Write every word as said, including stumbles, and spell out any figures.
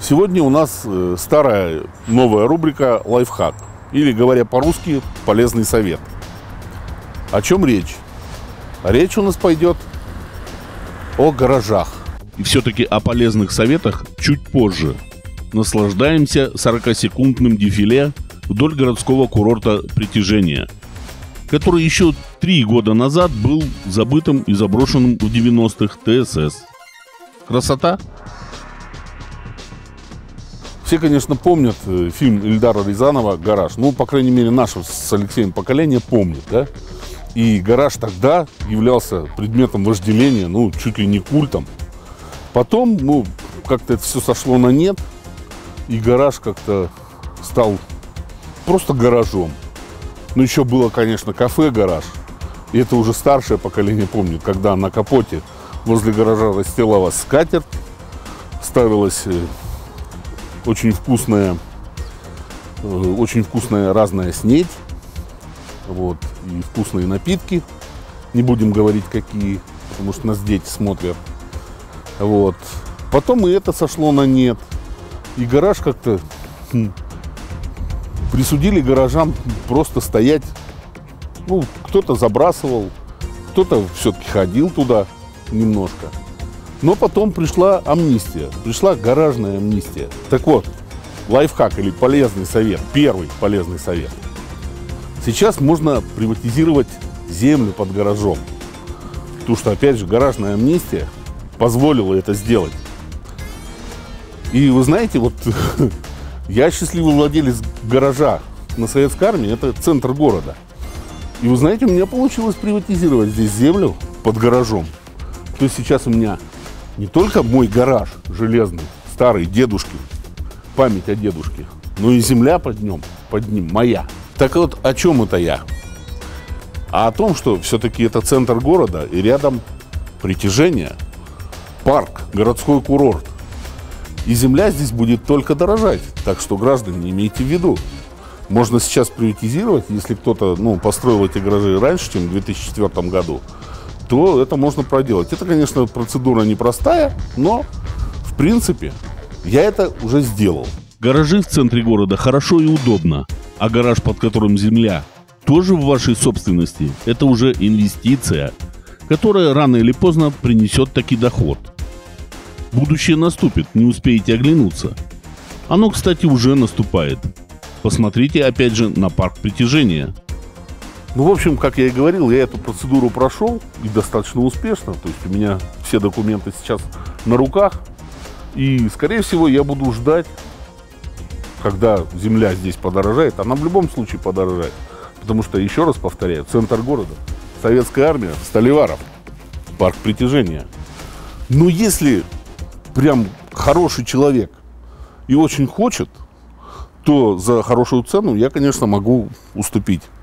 Сегодня у нас старая новая рубрика «Лайфхак». Или, говоря по-русски, «Полезный совет». О чем речь? Речь у нас пойдет о гаражах. И все-таки о полезных советах чуть позже. Наслаждаемся сорокасекундным дефиле вдоль городского курорта «Притяжение», который еще три года назад был забытым и заброшенным в девяностых ТСС. Красота? Все, конечно, помнят фильм Эльдара Рязанова «Гараж». Ну, по крайней мере, наше с Алексеем поколение помнит, да? И гараж тогда являлся предметом вожделения, ну, чуть ли не культом. Потом, ну, как-то это все сошло на нет, и гараж как-то стал просто гаражом. Ну, еще было, конечно, кафе-гараж. И это уже старшее поколение помнит, когда на капоте возле гаража расстилалась скатерть, ставилась очень вкусная, очень вкусная разная снедь, вот, и вкусные напитки. Не будем говорить, какие, потому что нас дети смотрят. Вот. Потом и это сошло на нет. И гараж как-то хм, присудили гаражам просто стоять. Ну, кто-то забрасывал, кто-то все-таки ходил туда немножко. Но потом пришла амнистия, пришла гаражная амнистия. Так вот, лайфхак или полезный совет, первый полезный совет. Сейчас можно приватизировать землю под гаражом. Потому что, опять же, гаражная амнистия позволила это сделать. И вы знаете, вот я счастливый владелец гаража на Советской Армии, это центр города. И вы знаете, у меня получилось приватизировать здесь землю под гаражом. То есть сейчас у меня не только мой гараж железный, старый, дедушки, память о дедушке, но и земля под ним, под ним моя. Так вот, о чем это я? А о том, что все-таки это центр города, и рядом Притяжение, парк, городской курорт. И земля здесь будет только дорожать. Так что, граждане, имейте в виду. Можно сейчас приватизировать, если кто-то ну, построил эти гаражи раньше, чем в две тысячи четвёртом году, то это можно проделать. Это, конечно, процедура непростая, но, в принципе, я это уже сделал. Гаражи в центре города хорошо и удобно, а гараж, под которым земля, тоже в вашей собственности. Это уже инвестиция, которая рано или поздно принесет таки доход. Будущее наступит, не успеете оглянуться. Оно, кстати, уже наступает. Посмотрите, опять же, на парк Притяжения. Ну, в общем, как я и говорил, я эту процедуру прошел и достаточно успешно. То есть у меня все документы сейчас на руках. И, скорее всего, я буду ждать, когда земля здесь подорожает. Она в любом случае подорожает. Потому что, еще раз повторяю, центр города, Советская Армия, Сталеваров, парк Притяжения. Но если прям хороший человек и очень хочет, то за хорошую цену я, конечно, могу уступить.